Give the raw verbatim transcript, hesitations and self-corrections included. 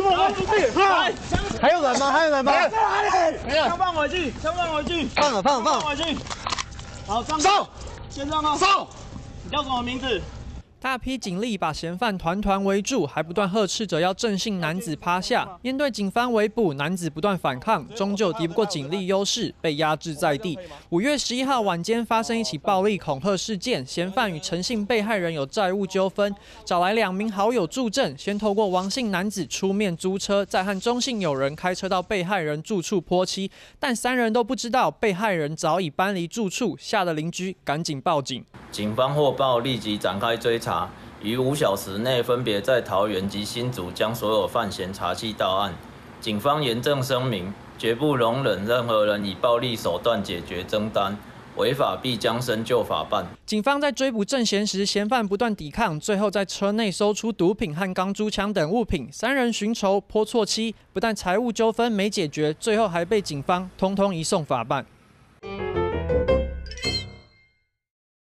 我出去！还有人吗？还有人吗？ 在哪里？ 没有。 枪放回去，枪放回去。 放了，放了，放了。 回去。好，上。 上。 先上哦。 上。 你叫什么名字？ 大批警力把嫌犯团团围住，还不断呵斥着要正信男子趴下。面对警方围捕，男子不断反抗，终究敌不过警力优势，被压制在地。五月十一号晚间发生一起暴力恐吓事件，嫌犯与陈姓被害人有债务纠纷，找来两名好友助阵，先透过王姓男子出面租车，再和中姓友人开车到被害人住处泼漆，但三人都不知道被害人早已搬离住处，吓得邻居赶紧报警。 警方获报，立即展开追查，于五小时内分别在桃园及新竹将所有犯嫌查缉到案。警方严正声明，绝不容忍任何人以暴力手段解决争端，违法必将深就法办。 警方在追捕正嫌时，嫌犯不断抵抗，最后在车内搜出毒品和钢珠枪等物品。三人寻仇泼错漆，不但财务纠纷没解决，最后还被警方通通移送法办。